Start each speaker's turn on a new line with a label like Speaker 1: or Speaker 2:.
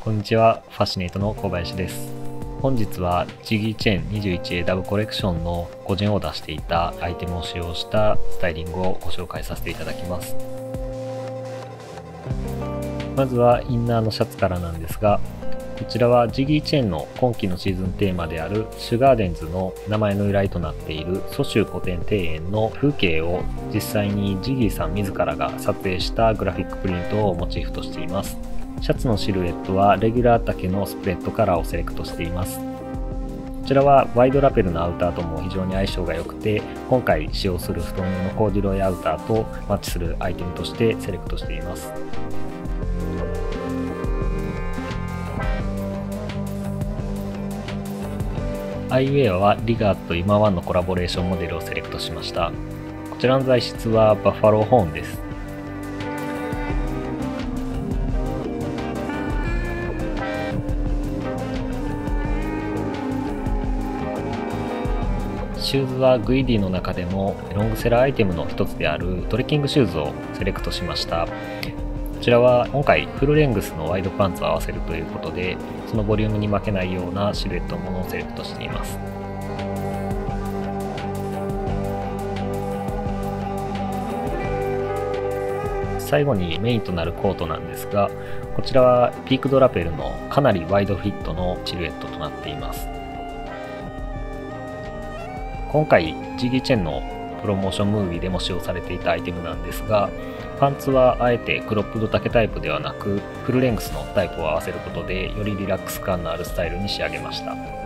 Speaker 1: こんにちは、ファシネイトの小林です。本日はジギーチェーン 21AW コレクションの個人オーダーしていたアイテムを使用したスタイリングをご紹介させていただきます。まずはインナーのシャツからなんですが、こちらはジギーチェーンの今季のシーズンテーマであるシュガーデンズの名前の由来となっている蘇州古典庭園の風景を実際にジギーさん自らが撮影したグラフィックプリントをモチーフとしています。シャツのシルエットはレギュラー丈のスプレッドカラーをセレクトしています。こちらはワイドラペルのアウターとも非常に相性が良くて、今回使用する布団用のコーデュロイアウターとマッチするアイテムとしてセレクトしています。アイウェアはリガーとイマワンのコラボレーションモデルをセレクトしました。こちらの材質はバッファローホーンです。シューズはグイディの中でもロングセラーアイテムの一つであるトレッキングシューズをセレクトしました。こちらは今回フルレングスのワイドパンツを合わせるということで、そのボリュームに負けないようなシルエットのものをセレクトしています。最後にメインとなるコートなんですが、こちらはピークドラペルのかなりワイドフィットのシルエットとなっています。今回ジギーチェンのプロモーションムービーでも使用されていたアイテムなんですが、パンツはあえてクロップド丈タイプではなくフルレングスのタイプを合わせることでよりリラックス感のあるスタイルに仕上げました。